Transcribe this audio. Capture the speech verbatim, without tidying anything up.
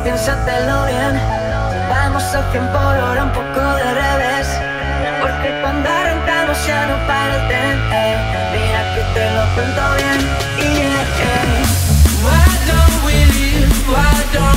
piénsatelo bien. Vamos a cien por hora, un poco de revés, porque cuando arrancamos ya no para el tren, eh. Mira que te lo cuento bien, yeah, yeah. Why don't we leave? Why don't